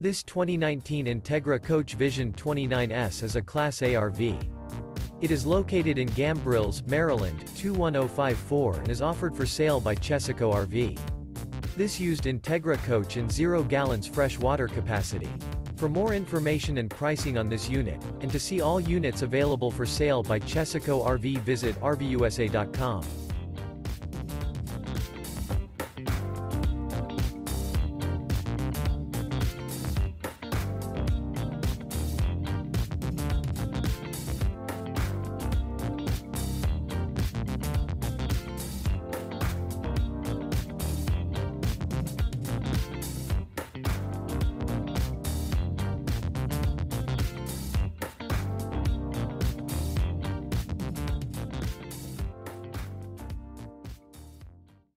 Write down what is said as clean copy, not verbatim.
This 2019 Entegra Coach Vision 29S is a Class A RV. It is located in Gambrills, Maryland, 21054 and is offered for sale by Chesaco RV. This used Entegra Coach in 0 gallons fresh water capacity. For more information and pricing on this unit, and to see all units available for sale by Chesaco RV, visit RVUSA.com.